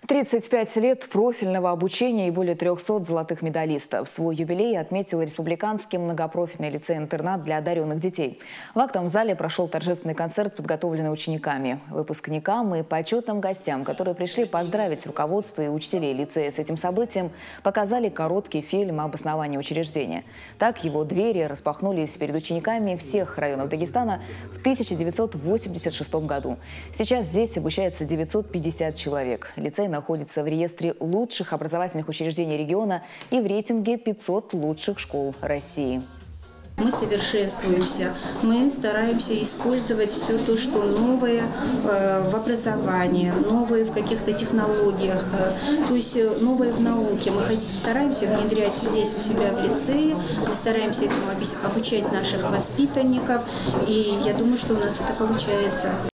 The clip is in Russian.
35 лет профильного обучения и более 300 золотых медалистов. Свой юбилей отметил Республиканский многопрофильный лицей-интернат для одаренных детей. В актовом зале прошел торжественный концерт, подготовленный учениками, выпускникам и почетным гостям, которые пришли поздравить руководство и учителей лицея с этим событием, показали короткий фильм об основании учреждения. Так его двери распахнулись перед учениками всех районов Дагестана в 1986 году. Сейчас здесь обучается 950 человек. Лицей находится в реестре лучших образовательных учреждений региона и в рейтинге 500 лучших школ России. Мы совершенствуемся, мы стараемся использовать все то, что новое в образовании, новое в каких-то технологиях, то есть новое в науке. Мы стараемся внедрять здесь у себя в лицее, мы стараемся этому обучать наших воспитанников, и я думаю, что у нас это получается.